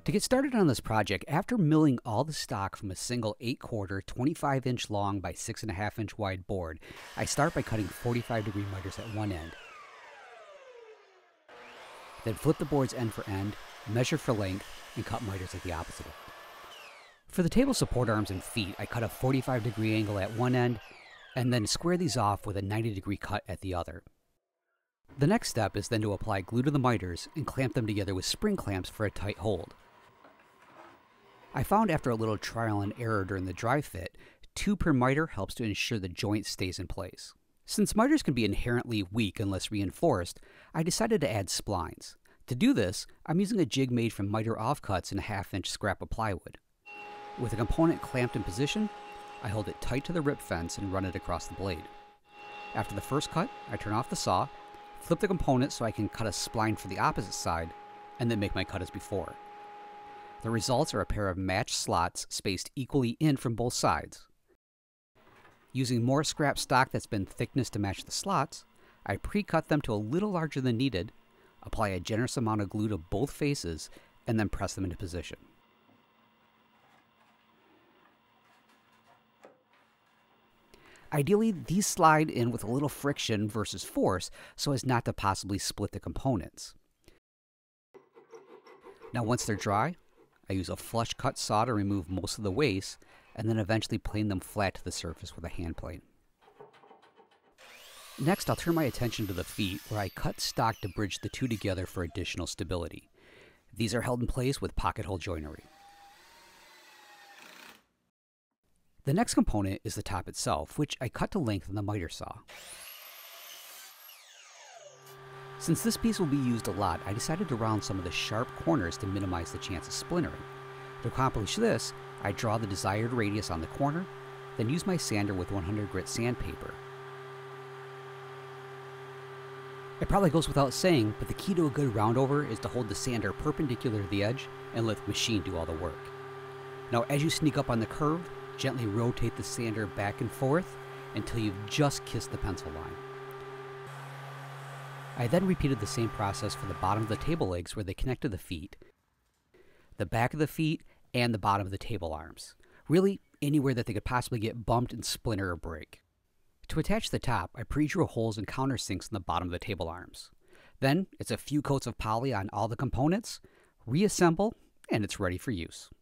To get started on this project, after milling all the stock from a single 8/4, 25-inch long by 6.5-inch wide board, I start by cutting 45-degree miters at one end. Then flip the boards end for end, measure for length, and cut miters at the opposite end. For the table support arms and feet, I cut a 45-degree angle at one end, and then square these off with a 90-degree cut at the other. The next step is then to apply glue to the miters and clamp them together with spring clamps for a tight hold. I found after a little trial and error during the dry fit, 2 per miter helps to ensure the joint stays in place. Since miters can be inherently weak unless reinforced, I decided to add splines. To do this, I'm using a jig made from miter offcuts and a 1/2-inch scrap of plywood. With a component clamped in position, I hold it tight to the rip fence and run it across the blade. After the first cut, I turn off the saw, flip the component so I can cut a spline for the opposite side, and then make my cut as before. The results are a pair of matched slots spaced equally in from both sides. Using more scrap stock that's been thickness to match the slots, I pre-cut them to a little larger than needed, apply a generous amount of glue to both faces, and then press them into position. Ideally, these slide in with a little friction versus force so as not to possibly split the components. Now once they're dry, I use a flush cut saw to remove most of the waste, and then eventually plane them flat to the surface with a hand plane. Next, I'll turn my attention to the feet, where I cut stock to bridge the two together for additional stability. These are held in place with pocket hole joinery. The next component is the top itself, which I cut to length in the miter saw. Since this piece will be used a lot, I decided to round some of the sharp corners to minimize the chance of splintering. To accomplish this, I draw the desired radius on the corner, then use my sander with 100 grit sandpaper. It probably goes without saying, but the key to a good roundover is to hold the sander perpendicular to the edge and let the machine do all the work. Now as you sneak up on the curve, gently rotate the sander back and forth until you've just kissed the pencil line. I then repeated the same process for the bottom of the table legs where they connect to the feet, the back of the feet, and the bottom of the table arms. Really, anywhere that they could possibly get bumped and splinter or break. To attach the top, I pre-drew holes and countersinks in the bottom of the table arms. Then, it's a few coats of poly on all the components, reassemble, and it's ready for use.